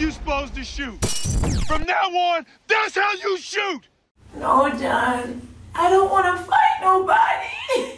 you supposed to shoot. From now on, that's how you shoot. No, John. I don't want to fight nobody.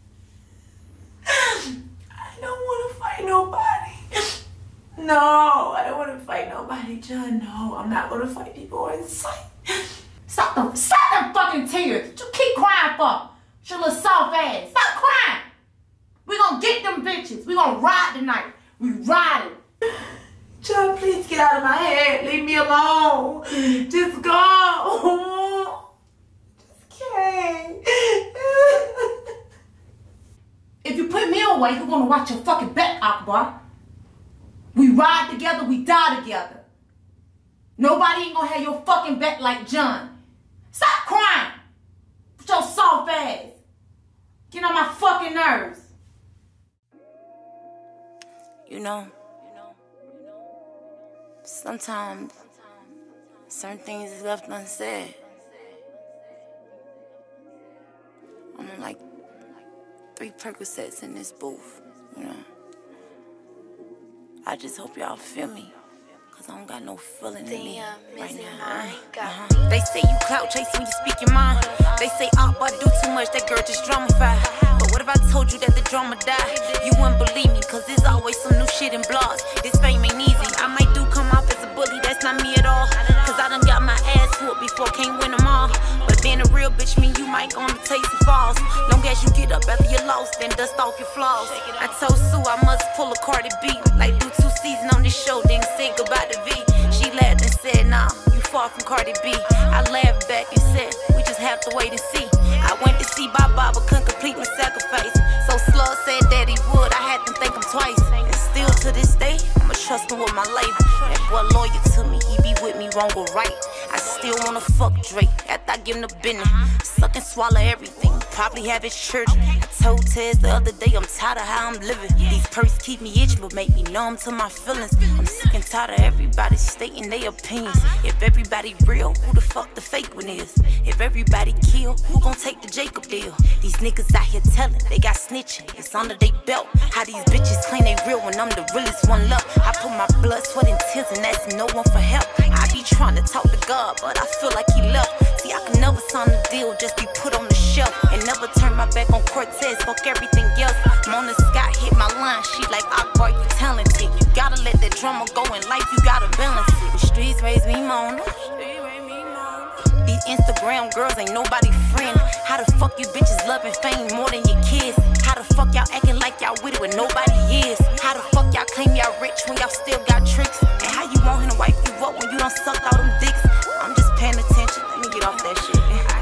I don't want to fight nobody. No, I don't want to fight nobody, John. No, I'm not going to fight people on sight. Stop them fucking tears. What you keep crying for? Your little soft ass. Stop crying. We gonna get them bitches. We gonna ride tonight. We riding. John, please get out of my head. Leave me alone. Just go. Just can't. If you put me away, who's gonna watch your fucking back, Akbar? We ride together, we die together. Nobody ain't gonna have your fucking back like John. Stop crying. With your soft ass. Get on my fucking nerves. You know, sometimes certain things is left unsaid. I'm on like 3 Percocets in this booth, you know. I just hope y'all feel me, cause I don't got no feeling in me right now. They say you clout chase when you speak your mind. They say I do too much, that girl just drama-fied. But what if I told you that the drama died? You wouldn't believe me, cause there's always some new shit in blogs. This fame ain't easy, I might do come off as a bully, that's not me at all. Cause I done got my ass whooped before, can't win them all. But being a real bitch mean you might gonna taste the falls. Long as you get up after you lost, then dust off your flaws. I told Sue I must pull a Cardi B, like do 2 seasons on this show, then say goodbye to V. She laughed and said, nah, you far from Cardi B. I laughed back and said, we just have to wait and see. I went to see Baba, but couldn't complete my sacrifice. So Slug said that he would, I had to thank him twice. And still to this day, I'ma trust him with my life. That boy loyal to me, he be with me wrong or right. I still wanna fuck Drake after I give him the business. Suck and swallow everything, probably have his children. I told Tez the other day I'm tired of how I'm living. These perks keep me itching but make me numb to my feelings. I'm sick and tired of everybody stating their opinions. If everybody real, who the fuck the fake one is? If everybody kill, who gon' take the Jacob deal? These niggas out here telling, they got snitching, it's under they belt. How these bitches claim they real when I'm the realest one left. I put my blood, sweat and tears and ask no one for help. I be trying to talk to God, but I feel like he left. See, I can never sign a deal, just be put on the shelf. And never turn my back on Cortez, fuck everything else. Mona Scott hit my line, she like Akbar, you talented. You gotta let that drama go in life, you gotta balance it. The streets raise me Mona. These Instagram girls ain't nobody friend. How the fuck you bitches loving fame more than your kids? How the fuck y'all acting like y'all with it when nobody is? How the fuck y'all claim y'all rich when y'all still got tricks? And how you want him to wipe you up when you done sucked all them dicks? I'm just paying attention, let me get off that shit.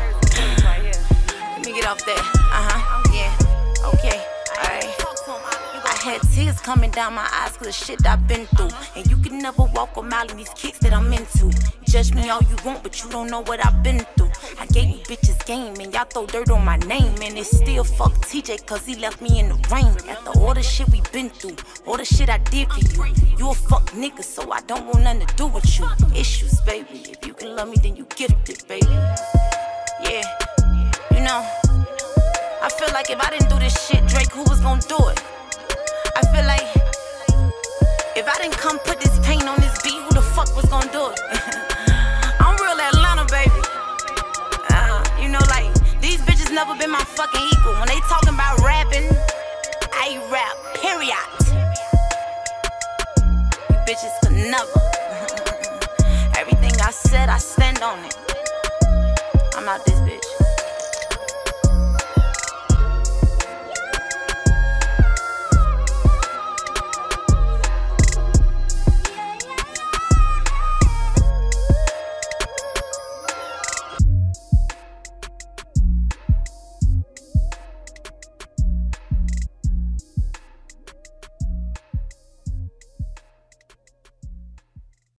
Let me get off that, yeah, okay, alright. I had tears coming down my eyes cause the shit I've been through. And you can never walk a mile in these kicks that I'm into. Judge me all you want, but you don't know what I've been through. I gave you bitches game and y'all throw dirt on my name. And it's still fuck TJ cause he left me in the rain. After all the shit we been through, all the shit I did for you. You a fuck nigga, so I don't want nothing to do with you. Issues, baby, if you can love me then you gifted, baby. Yeah, you know, I feel like if I didn't do this shit, Drake, who was gonna do it? I feel like if I didn't come put this pain on this beat, who the fuck was gonna do it? I'm real Atlanta, baby. You know, like, these bitches never been my fucking equal. When they talking about rapping, I rap, period. You bitches could never. Everything I said, I stand on it. I'm out this bitch.